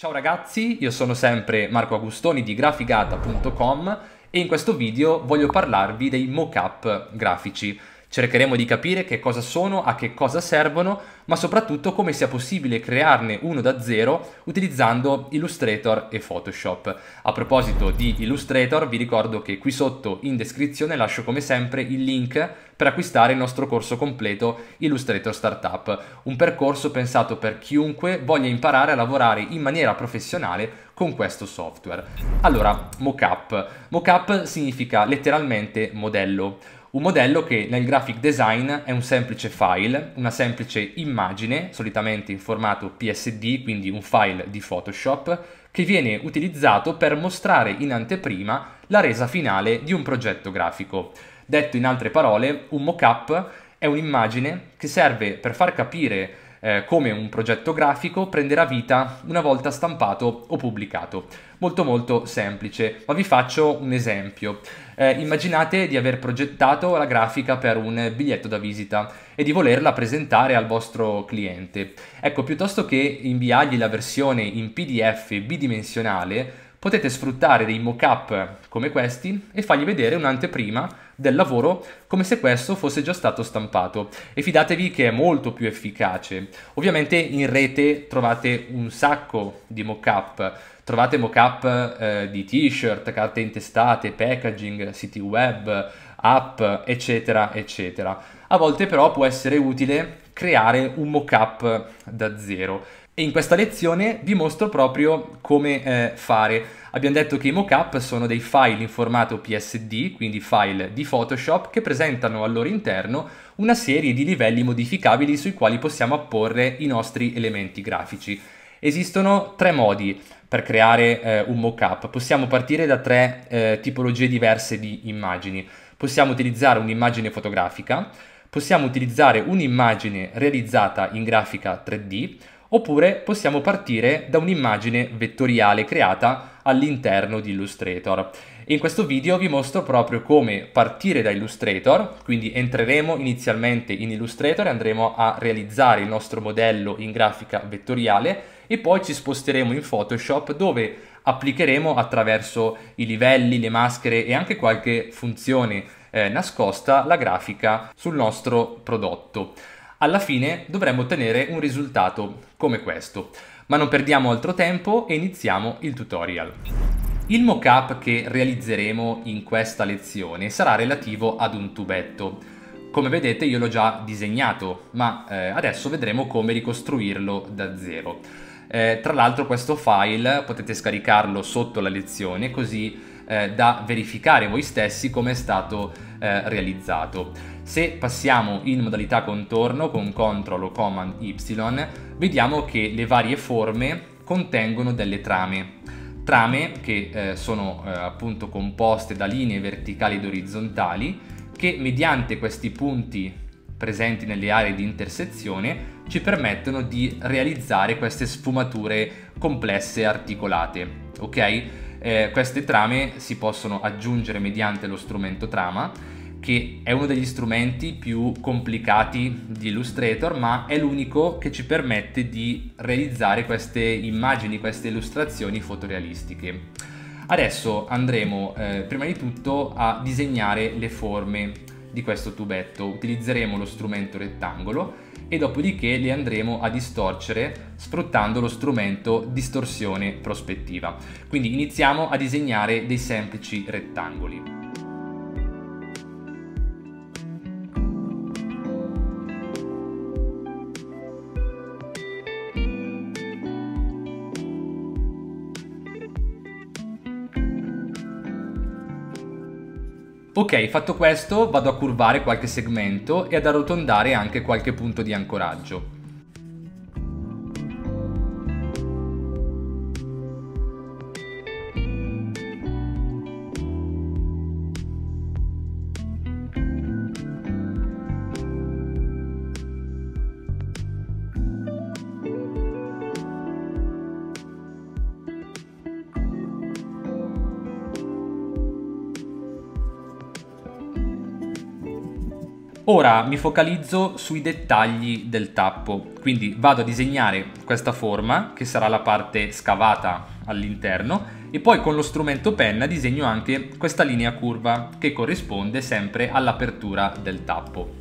Ciao ragazzi, io sono sempre Marco Agustoni di Graphicdata.com e in questo video voglio parlarvi dei mockup grafici. Cercheremo di capire che cosa sono, a che cosa servono, ma soprattutto come sia possibile crearne uno da zero utilizzando Illustrator e Photoshop. A proposito di Illustrator, vi ricordo che qui sotto in descrizione lascio come sempre il link per acquistare il nostro corso completo Illustrator Startup, un percorso pensato per chiunque voglia imparare a lavorare in maniera professionale con questo software. Allora, mockup. Mockup significa letteralmente modello. Un modello che nel graphic design è un semplice file, una semplice immagine, solitamente in formato PSD, quindi un file di Photoshop, che viene utilizzato per mostrare in anteprima la resa finale di un progetto grafico. Detto in altre parole, un mockup è un'immagine che serve per far capire come un progetto grafico prenderà vita una volta stampato o pubblicato. Molto semplice, ma vi faccio un esempio. Immaginate di aver progettato la grafica per un biglietto da visita e di volerla presentare al vostro cliente. Ecco, piuttosto che inviargli la versione in PDF bidimensionale, potete sfruttare dei mock-up come questi e fargli vedere un'anteprima del lavoro come se questo fosse già stato stampato, e fidatevi che è molto più efficace. Ovviamente in rete trovate un sacco di mock-up, trovate mock-up di t-shirt, carte intestate, packaging, siti web, app, eccetera. A volte però può essere utile creare un mock-up da zero. E in questa lezione vi mostro proprio come fare. Abbiamo detto che i mockup sono dei file in formato PSD, quindi file di Photoshop, che presentano al loro interno una serie di livelli modificabili sui quali possiamo apporre i nostri elementi grafici. Esistono tre modi per creare un mockup. Possiamo partire da tre tipologie diverse di immagini. Possiamo utilizzare un'immagine fotografica, possiamo utilizzare un'immagine realizzata in grafica 3D, oppure possiamo partire da un'immagine vettoriale creata all'interno di Illustrator. In questo video vi mostro proprio come partire da Illustrator, quindi entreremo inizialmente in Illustrator e andremo a realizzare il nostro modello in grafica vettoriale e poi ci sposteremo in Photoshop, dove applicheremo attraverso i livelli, le maschere e anche qualche funzione nascosta la grafica sul nostro prodotto. Alla fine dovremo ottenere un risultato come questo, ma non perdiamo altro tempo e iniziamo il tutorial. Il mockup che realizzeremo in questa lezione sarà relativo ad un tubetto. Come vedete io l'ho già disegnato, ma adesso vedremo come ricostruirlo da zero. Tra l'altro questo file potete scaricarlo sotto la lezione, così da verificare voi stessi come è stato realizzato. Se passiamo in modalità contorno con CTRL o Command Y, vediamo che le varie forme contengono delle trame che sono appunto composte da linee verticali ed orizzontali, che mediante questi punti presenti nelle aree di intersezione ci permettono di realizzare queste sfumature complesse e articolate, ok? Queste trame si possono aggiungere mediante lo strumento trama, che è uno degli strumenti più complicati di Illustrator, ma è l'unico che ci permette di realizzare queste immagini, queste illustrazioni fotorealistiche. Adesso andremo prima di tutto a disegnare le forme di questo tubetto. Utilizzeremo lo strumento rettangolo e dopodiché le andremo a distorcere sfruttando lo strumento distorsione prospettiva. Quindi iniziamo a disegnare dei semplici rettangoli. Ok, fatto questo vado a curvare qualche segmento e ad arrotondare anche qualche punto di ancoraggio. Ora mi focalizzo sui dettagli del tappo, quindi vado a disegnare questa forma che sarà la parte scavata all'interno e poi con lo strumento penna disegno anche questa linea curva che corrisponde sempre all'apertura del tappo.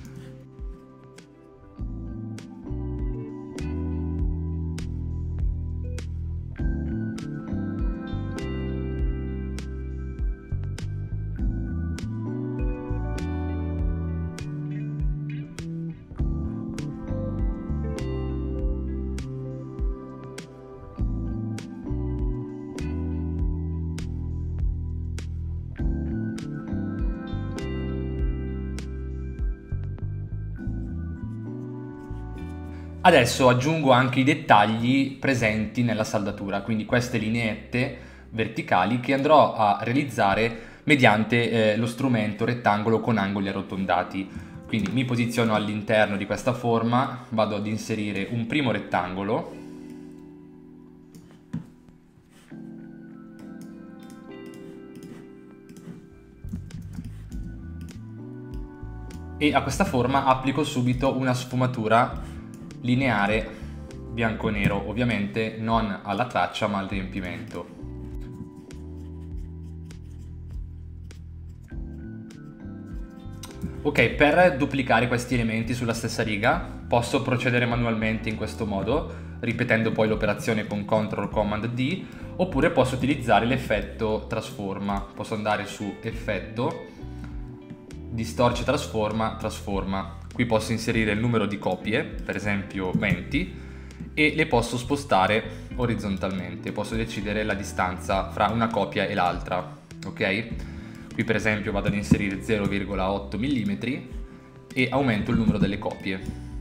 Adesso aggiungo anche i dettagli presenti nella saldatura, quindi queste lineette verticali che andrò a realizzare mediante lo strumento rettangolo con angoli arrotondati. Quindi mi posiziono all'interno di questa forma, vado ad inserire un primo rettangolo e a questa forma applico subito una sfumatura lineare bianco-nero, ovviamente non alla traccia ma al riempimento. Ok, per duplicare questi elementi sulla stessa riga posso procedere manualmente in questo modo, ripetendo poi l'operazione con CTRL-COMAND-D, oppure posso utilizzare l'effetto trasforma. Posso andare su effetto, distorce trasforma, trasforma. Qui posso inserire il numero di copie, per esempio 20, e le posso spostare orizzontalmente. Posso decidere la distanza fra una copia e l'altra, ok? Qui per esempio vado ad inserire 0,8 mm e aumento il numero delle copie.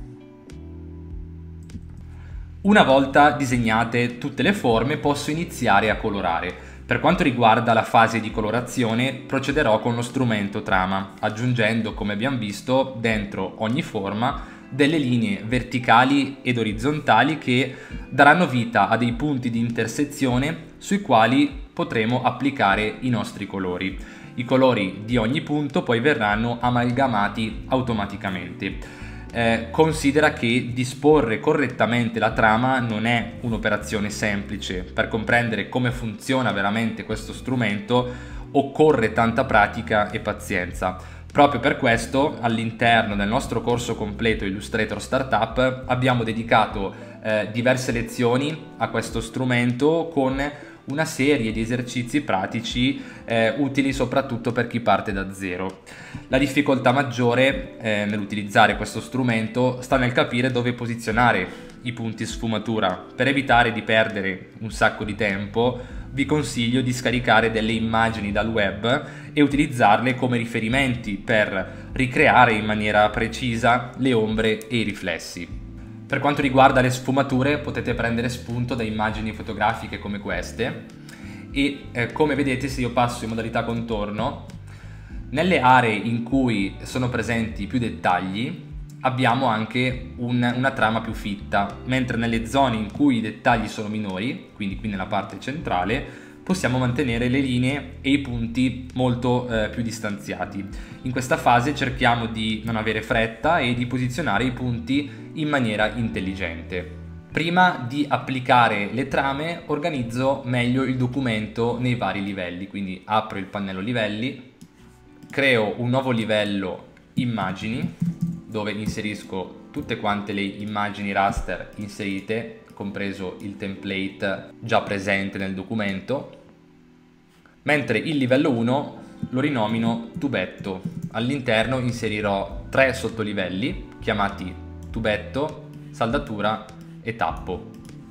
Una volta disegnate tutte le forme posso iniziare a colorare. Per quanto riguarda la fase di colorazione procederò con lo strumento trama, aggiungendo, come abbiamo visto, dentro ogni forma delle linee verticali ed orizzontali che daranno vita a dei punti di intersezione sui quali potremo applicare i nostri colori. I colori di ogni punto poi verranno amalgamati automaticamente. Considera che disporre correttamente la trama non è un'operazione semplice. Per comprendere come funziona veramente questo strumento occorre tanta pratica e pazienza. Proprio per questo all'interno del nostro corso completo Illustrator Startup abbiamo dedicato diverse lezioni a questo strumento con una serie di esercizi pratici utili soprattutto per chi parte da zero. La difficoltà maggiore nell'utilizzare questo strumento sta nel capire dove posizionare i punti sfumatura. Per evitare di perdere un sacco di tempo vi consiglio di scaricare delle immagini dal web e utilizzarle come riferimenti per ricreare in maniera precisa le ombre e i riflessi. Per quanto riguarda le sfumature potete prendere spunto da immagini fotografiche come queste e come vedete, se io passo in modalità contorno, nelle aree in cui sono presenti più dettagli abbiamo anche una trama più fitta, mentre nelle zone in cui i dettagli sono minori, quindi qui nella parte centrale, possiamo mantenere le linee e i punti molto più distanziati. In questa fase cerchiamo di non avere fretta e di posizionare i punti in maniera intelligente. Prima di applicare le trame organizzo meglio il documento nei vari livelli, quindi apro il pannello livelli, creo un nuovo livello immagini dove inserisco tutte quante le immagini raster inserite, compreso il template già presente nel documento, mentre il livello 1 lo rinomino tubetto. All'interno inserirò 3 sottolivelli chiamati tubetto, saldatura e tappo.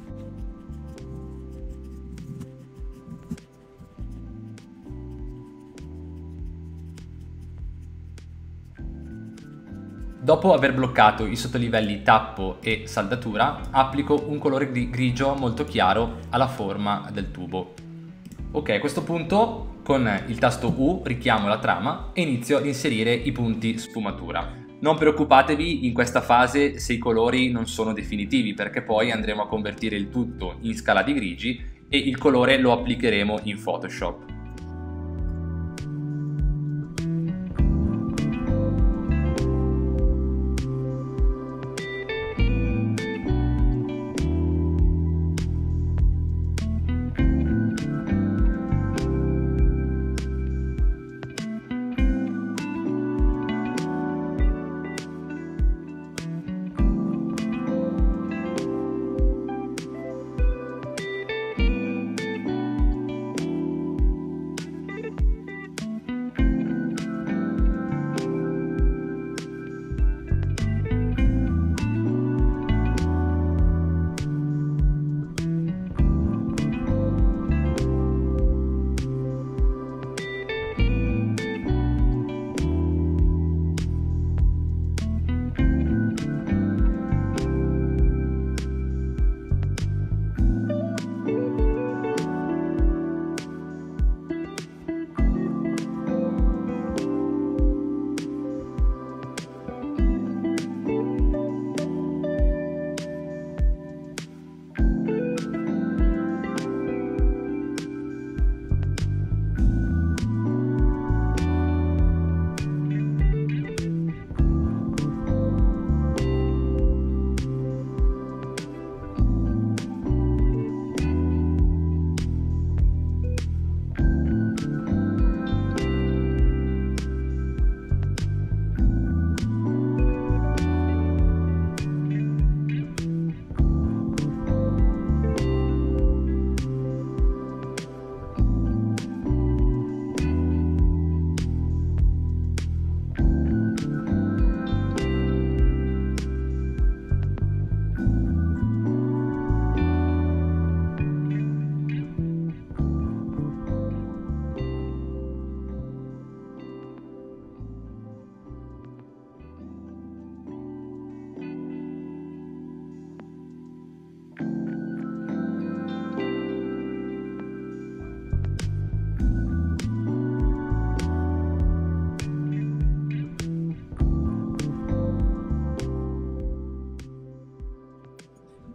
Dopo aver bloccato i sottolivelli tappo e saldatura, applico un colore grigio molto chiaro alla forma del tubo. Ok, a questo punto con il tasto U richiamo la trama e inizio ad inserire i punti sfumatura. Non preoccupatevi in questa fase se i colori non sono definitivi, perché poi andremo a convertire il tutto in scala di grigi e il colore lo applicheremo in Photoshop.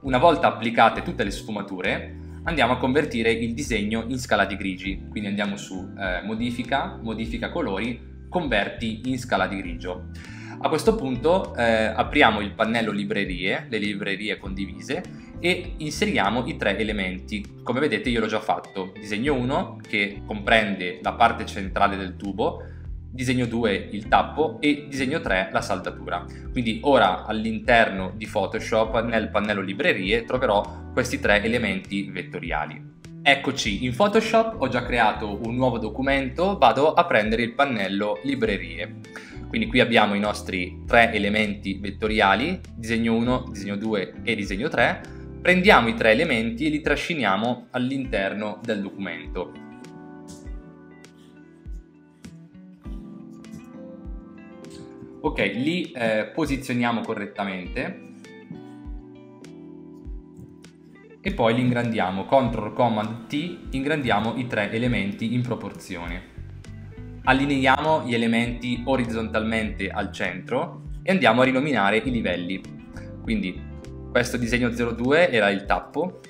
Una volta applicate tutte le sfumature, andiamo a convertire il disegno in scala di grigi, quindi andiamo su modifica colori, converti in scala di grigio. A questo punto apriamo il pannello librerie, le librerie condivise, e inseriamo i 3 elementi. Come vedete io l'ho già fatto: disegno 1 che comprende la parte centrale del tubo, disegno 2 il tappo e disegno 3 la saldatura. Quindi ora all'interno di Photoshop, nel pannello librerie, troverò questi 3 elementi vettoriali. Eccoci, in Photoshop ho già creato un nuovo documento, vado a prendere il pannello librerie. Quindi qui abbiamo i nostri 3 elementi vettoriali, disegno 1, disegno 2 e disegno 3. Prendiamo i 3 elementi e li trasciniamo all'interno del documento. Ok, li posizioniamo correttamente e poi li ingrandiamo. Ctrl+Command+T, ingrandiamo i 3 elementi in proporzione. Allineiamo gli elementi orizzontalmente al centro e andiamo a rinominare i livelli. Quindi questo disegno 02 era il tappo,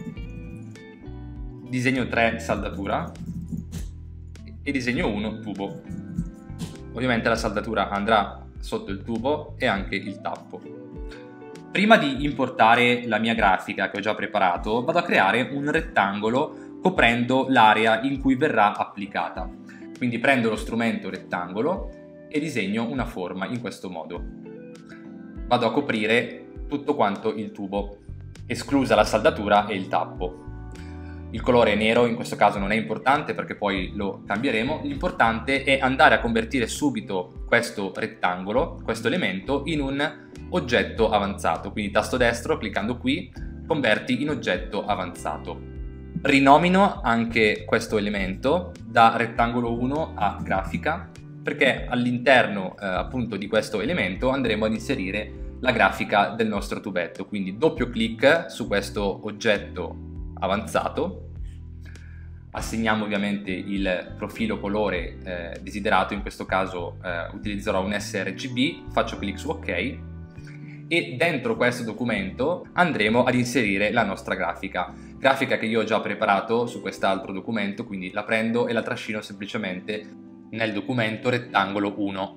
disegno 3 saldatura e disegno 1 tubo. Ovviamente la saldatura andrà sotto il tubo e anche il tappo. Prima di importare la mia grafica che ho già preparato, vado a creare un rettangolo coprendo l'area in cui verrà applicata. Quindi prendo lo strumento rettangolo e disegno una forma in questo modo. Vado a coprire tutto quanto il tubo, esclusa la saldatura e il tappo. Il colore nero in questo caso non è importante perché poi lo cambieremo. L'importante è andare a convertire subito questo rettangolo, questo elemento, in un oggetto avanzato. Quindi tasto destro, cliccando qui, converti in oggetto avanzato. Rinomino anche questo elemento da rettangolo 1 a grafica, perché all'interno appunto di questo elemento andremo ad inserire la grafica del nostro tubetto. Quindi doppio clic su questo oggetto avanzato, assegniamo ovviamente il profilo colore desiderato. In questo caso utilizzerò un sRGB, faccio clic su ok e dentro questo documento andremo ad inserire la nostra grafica che io ho già preparato su quest'altro documento, quindi la prendo e la trascino semplicemente nel documento rettangolo 1.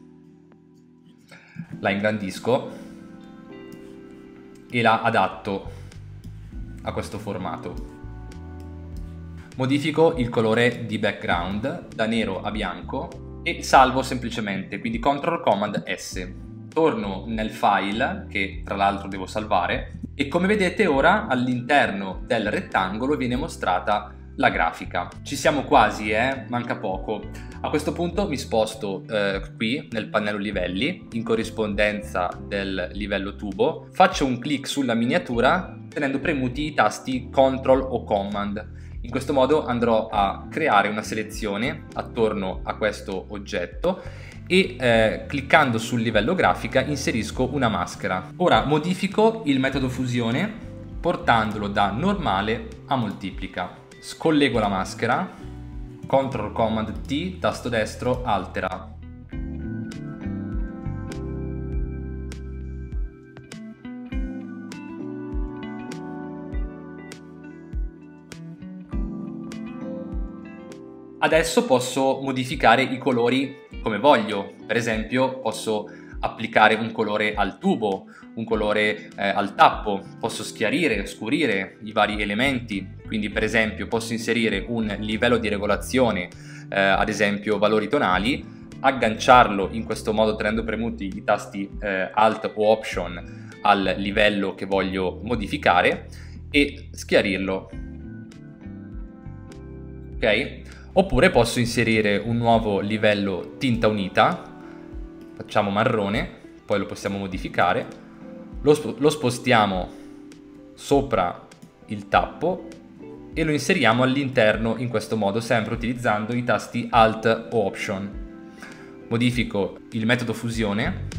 La ingrandisco e la adatto a questo formato. Modifico il colore di background da nero a bianco e salvo semplicemente, quindi Ctrl+Command+S. Torno nel file che tra l'altro devo salvare e come vedete ora all'interno del rettangolo viene mostrata la grafica. Ci siamo quasi, manca poco. A questo punto mi sposto qui nel pannello livelli in corrispondenza del livello tubo, faccio un clic sulla miniatura tenendo premuti i tasti Ctrl o Command. In questo modo andrò a creare una selezione attorno a questo oggetto e cliccando sul livello grafica inserisco una maschera. Ora modifico il metodo fusione portandolo da normale a moltiplica. Scollego la maschera, Ctrl+Command+T, tasto destro, altera. Adesso posso modificare i colori come voglio. Per esempio posso applicare un colore al tubo, un colore al tappo, posso schiarire, scurire i vari elementi. Quindi per esempio posso inserire un livello di regolazione, ad esempio valori tonali, agganciarlo in questo modo tenendo premuti i tasti Alt o Option al livello che voglio modificare e schiarirlo. Ok? Oppure posso inserire un nuovo livello tinta unita, facciamo marrone, poi lo possiamo modificare, lo spostiamo sopra il tappo e lo inseriamo all'interno in questo modo, sempre utilizzando i tasti Alt o Option. Modifico il metodo fusione.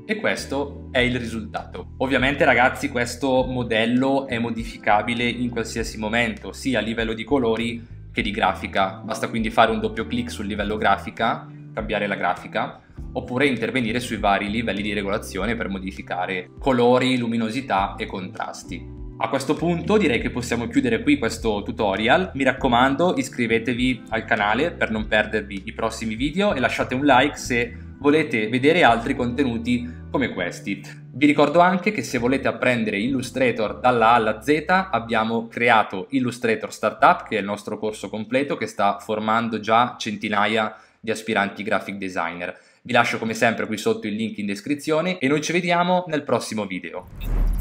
e questo è il risultato. Ovviamente ragazzi, questo modello è modificabile in qualsiasi momento, sia a livello di colori che di grafica. Basta quindi fare un doppio clic sul livello grafica, cambiare la grafica, oppure intervenire sui vari livelli di regolazione per modificare colori, luminosità e contrasti. A questo punto direi che possiamo chiudere qui questo tutorial. Mi raccomando, iscrivetevi al canale per non perdervi i prossimi video e lasciate un like se volete vedere altri contenuti come questi. Vi ricordo anche che se volete apprendere Illustrator dalla A alla Z abbiamo creato Illustrator Startup, che è il nostro corso completo che sta formando già centinaia di aspiranti graphic designer. Vi lascio come sempre qui sotto il link in descrizione e noi ci vediamo nel prossimo video.